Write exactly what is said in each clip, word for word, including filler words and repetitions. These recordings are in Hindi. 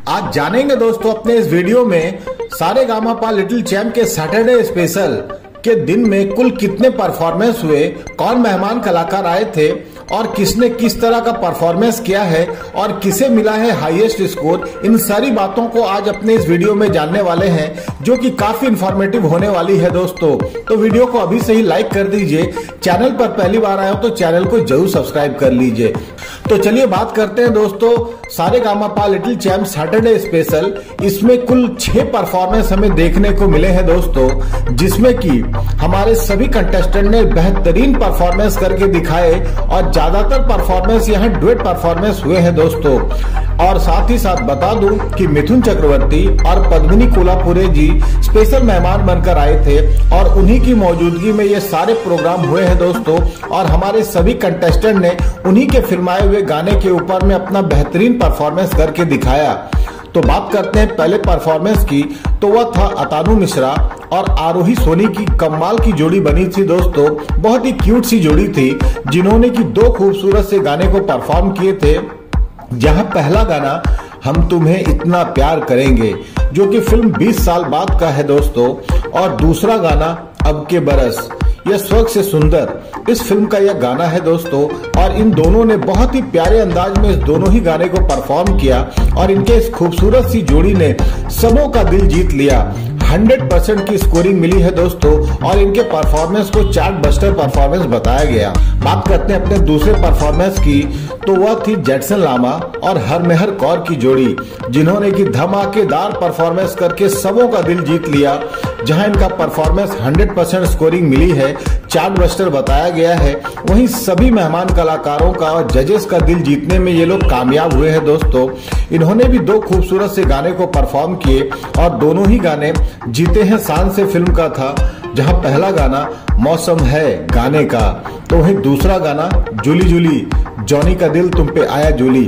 आज जानेंगे दोस्तों अपने इस वीडियो में सारे गामा पा लिटिल चैम्प के सैटरडे स्पेशल के दिन में कुल कितने परफॉर्मेंस हुए, कौन मेहमान कलाकार आए थे और किसने किस तरह का परफॉर्मेंस किया है और किसे मिला है हाईएस्ट स्कोर। इन सारी बातों को आज अपने इस वीडियो में जानने वाले हैं, जो कि काफी इंफॉर्मेटिव होने वाली है दोस्तों। तो वीडियो को अभी से ही लाइक कर दीजिए, चैनल पर पहली बार आए हो तो चैनल को जरूर सब्सक्राइब कर लीजिए। तो चलिए बात करते हैं दोस्तों सारे Ga Ma Pa little champ Saturday special. इसमें कुल छह परफॉर्मेंस हमें देखने को मिले हैं दोस्तों, जिसमें कि हमारे सभी कंटेस्टेंट ने बेहतरीन परफॉर्मेंस करके दिखाए और ज्यादातर परफॉर्मेंस यहाँ डुएट परफॉर्मेंस हुए हैं दोस्तों। और साथ ही साथ बता दूं कि मिथुन चक्रवर्ती और पद्मिनी कोल्हापुरे जी स्पेशल मेहमान बनकर आए थे और उन्हीं की मौजूदगी में ये सारे प्रोग्राम हुए हैं दोस्तों। और हमारे सभी कंटेस्टेंट ने उन्हीं के फिल्माए हुए गाने के ऊपर में अपना बेहतरीन परफॉर्मेंस करके दिखाया। तो बात करते हैं पहले परफॉर्मेंस की, तो वह था अतानु मिश्रा और आरोही सोनी की कमाल की जोड़ी बनी थी दोस्तों। बहुत ही क्यूट सी जोड़ी थी, जिन्होंने की दो खूबसूरत से गाने को परफॉर्म किए थे। जहां पहला गाना हम तुम्हें इतना प्यार करेंगे, जो कि फिल्म बीस साल बाद का है दोस्तों, और दूसरा गाना अब के बरस, यह स्वर्ग से सुंदर इस फिल्म का यह गाना है दोस्तों। और इन दोनों ने बहुत ही प्यारे अंदाज में इस दोनों ही गाने को परफॉर्म किया और इनके इस खूबसूरत सी जोड़ी ने सबों का दिल जीत लिया। सौ परसेंट की स्कोरिंग मिली है दोस्तों और इनके परफॉर्मेंस को चार्ट बस्टर परफॉर्मेंस बताया गया। बात करते हैं अपने दूसरे परफॉर्मेंस की, तो वह थी जेटसन लामा और हरमेहर कौर की जोड़ी, जिन्होंने की धमाकेदार परफॉर्मेंस करके सबों का दिल जीत लिया। जहां इनका परफॉर्मेंस सौ परसेंट स्कोरिंग मिली है, चार्ट बस्टर बताया गया है। वहीं सभी मेहमान कलाकारों का और जजेस का दिल जीतने में ये लोग कामयाब हुए हैं दोस्तों। इन्होंने भी दो खूबसूरत से गाने को परफॉर्म किए और दोनों ही गाने जीते हैं शान से फिल्म का था। जहां पहला गाना मौसम है गाने का, तो वहीं दूसरा गाना जूली जूली जॉनी का दिल तुम पे आया जूली।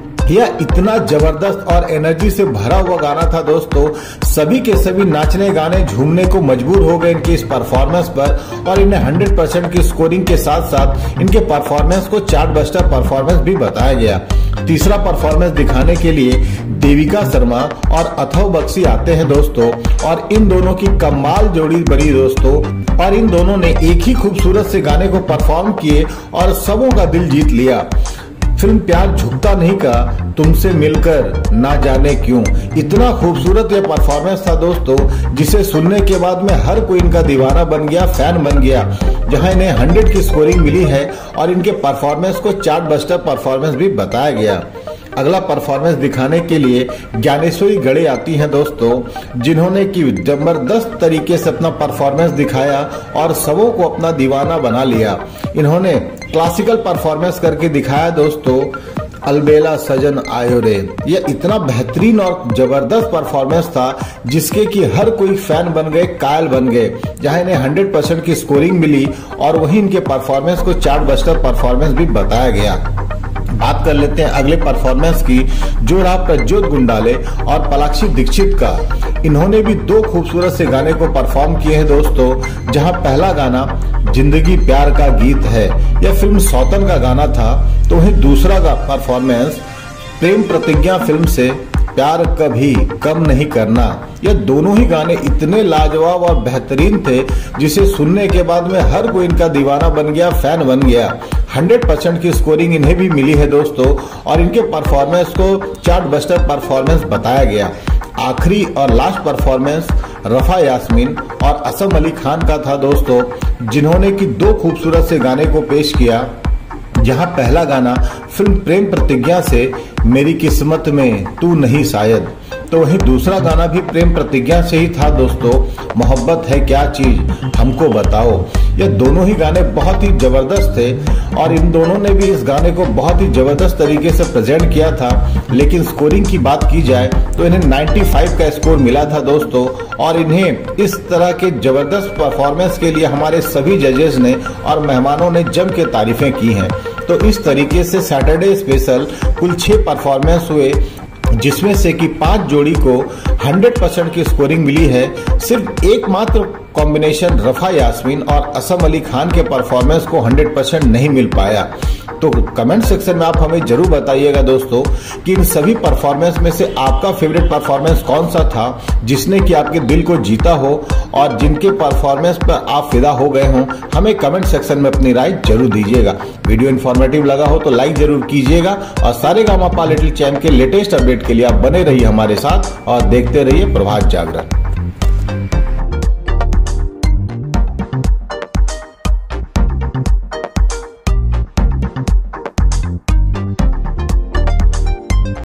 यह इतना जबरदस्त और एनर्जी से भरा हुआ गाना था दोस्तों, सभी के सभी नाचने गाने झूमने को मजबूर हो गए इनके इस परफॉर्मेंस पर। और इन्हें सौ परसेंट की स्कोरिंग के साथ साथ इनके परफॉर्मेंस को चार्ट बस्टर परफॉर्मेंस भी बताया गया। तीसरा परफॉर्मेंस दिखाने के लिए देविका शर्मा और अथर्व बख्शी आते हैं दोस्तों, और इन दोनों की कमाल जोड़ी बनी दोस्तों। और इन दोनों ने एक ही खूबसूरत से गाने को परफॉर्म किए और सबों का दिल जीत लिया। फिल्म प्यार झुकता नहीं का तुमसे मिलकर ना जाने क्यों, इतना खूबसूरत यह परफॉर्मेंस था दोस्तों, जिसे सुनने के बाद में हर कोई इनका दीवाना बन गया, फैन बन गया। जहां इन्हें सौ की स्कोरिंग मिली है और इनके परफॉर्मेंस को चार्ट बस्टर परफॉर्मेंस भी बताया गया। अगला परफॉर्मेंस दिखाने के लिए ज्ञानेश्वरी गड़े आती हैं दोस्तों, जिन्होंने की जबरदस्त तरीके से अपना परफॉर्मेंस दिखाया और सबों को अपना दीवाना बना लिया। इन्होंने क्लासिकल परफॉर्मेंस करके दिखाया दोस्तों, अलबेला सजन आयो रे। यह इतना बेहतरीन और जबरदस्त परफॉर्मेंस था, जिसके कि हर कोई फैन बन गए, कायल बन गए। जहां इन्हें सौ परसेंट की स्कोरिंग मिली और वहीं इनके परफॉर्मेंस को चार्ट बस्टर परफॉर्मेंस भी बताया गया। बात कर लेते हैं अगले परफॉर्मेंस की, जो रहा प्रज्योत गुंडाले और पलाक्षी दीक्षित का। इन्होंने भी दो खूबसूरत से गाने को परफॉर्म किए हैं दोस्तों। जहां पहला गाना जिंदगी प्यार का गीत है, यह फिल्म सौतन का गाना था, तो वहीं दूसरा का परफॉर्मेंस प्रेम प्रतिज्ञा फिल्म से प्यार कभी कम नहीं करना। यह दोनों ही गाने इतने लाजवाब और बेहतरीन थे, जिसे सुनने के बाद में हर कोई इनका दीवाना बन गया, फैन बन गया। सौ परसेंट की स्कोरिंग इन्हें भी मिली है दोस्तों और इनके परफॉर्मेंस को चार्ट बस्टर परफॉर्मेंस बताया गया। आखिरी और लास्ट परफॉर्मेंस रफा यास्मीन और असम अली खान का था दोस्तों, जिन्होंने की दो खूबसूरत से गाने को पेश किया। जहां पहला गाना फिल्म प्रेम प्रतिज्ञा से मेरी किस्मत में तू नहीं शायद, तो वहीं दूसरा गाना भी प्रेम प्रतिज्ञा से ही था दोस्तों, मोहब्बत है क्या चीज हमको बताओ। ये दोनों ही गाने बहुत ही जबरदस्त थे और इन दोनों ने भी इस गाने को बहुत ही जबरदस्त तरीके से प्रेजेंट किया था। लेकिन स्कोरिंग की बात की जाए तो इन्हें पचानवे का स्कोर मिला था दोस्तों, और इन्हें इस तरह के जबरदस्त परफॉर्मेंस के लिए हमारे सभी जजेस ने और मेहमानों ने जम के तारीफें की हैं। तो इस तरीके से सैटरडे स्पेशल कुल छह परफॉर्मेंस हुए, जिसमें से कि पांच जोड़ी को सौ परसेंट की स्कोरिंग मिली है। सिर्फ एकमात्र कॉम्बिनेशन रफा यास्मीन और असम अली खान के परफॉर्मेंस को हंड्रेड परसेंट नहीं मिल पाया। तो कमेंट सेक्शन में आप हमें जरूर बताइएगा दोस्तों कि इन सभी परफॉर्मेंस में से आपका फेवरेट परफॉर्मेंस कौन सा था जिसने कि आपके दिल को जीता हो और जिनके परफॉर्मेंस पर आप फिदा हो गए हों। हमें कमेंट सेक्शन में अपनी राय जरूर दीजिएगा। वीडियो इन्फॉर्मेटिव लगा हो तो लाइक जरूर कीजिएगा और सारेगामापा लिटिल चैम्प के लेटेस्ट अपडेट के लिए आप बने रहिए हमारे साथ और देखते रहिए प्रभात जागरण।